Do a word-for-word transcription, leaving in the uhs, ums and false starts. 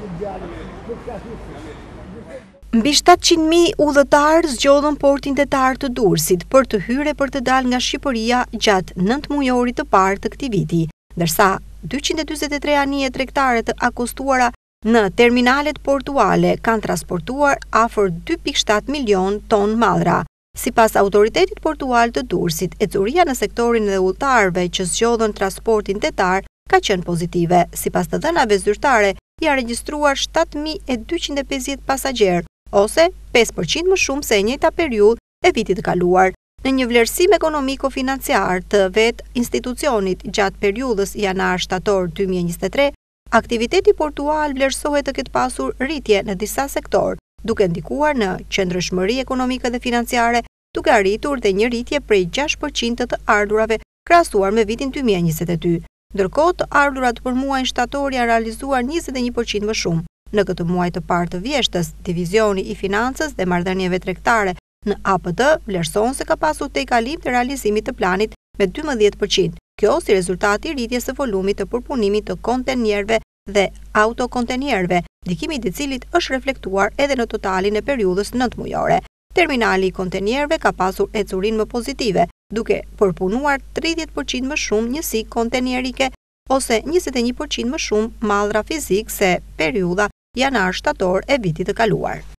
Mbi shtatëqind mijë udhëtarë zgjodhën portin detar të Durrësit për të hyrë për të dalë nga Shqipëria gjatë nëntë mujorit të parë të këtij viti, ndërsa dyqind e dyzet e tre anije tregtare të akostuara në terminalet portuale kanë transportuar afër dy pikë shtat milion tonë mallra. Sipas autoritetit portual të Durrësit, ecuria në sektorin e udhëtarëve që zgjodhën transportin detar ka qenë pozitive. Sipas të dhënave zyrtare, janë regjistruar shtatë mijë e dyqind e pesëdhjetë pasagjerë, ose pesë përqind më shumë se e njëjta periudhë e vitit të kaluar. Në një vlerësim ekonomiko-financiar të vetë institucionit gjatë periudhës janar-shtator dy mijë e njëzet e tre, aktiviteti portual vlerësohet të ketë pasur rritje në disa sektor, duke ndikuar në qëndrueshmëri ekonomike dhe financiare, duke arritur dhe një rritje prej gjashtë përqind të ardhurave krahasuar me vitin dy mijë e njëzet e dy. Ndërkohë, të ardhurat për muajin shtator janë realizuar njëzet e një përqind më shumë. Në këtë muaj të parë të vjeshtës, Divizioni i Financës dhe Marrëdhënieve Tregtare në A P D vlerëson se ka pasur tejkalim të realizimit të planit me dymbëdhjetë përqind. Kjo si rezultati i rritjes së volumit të përpunimit të kontenierëve dhe autokontenierëve, ndikimi i cilit është reflektuar edhe në totalin e periudhës nëntëmujore. Terminali i kontenierëve ka pasur ecurinë më pozitive, duke përpunuar tridhjetë përqind më shumë njësi kontenierike ose njëzet e një përqind më shumë mallra fizik se periudha janar-shtator e vitit të kaluar.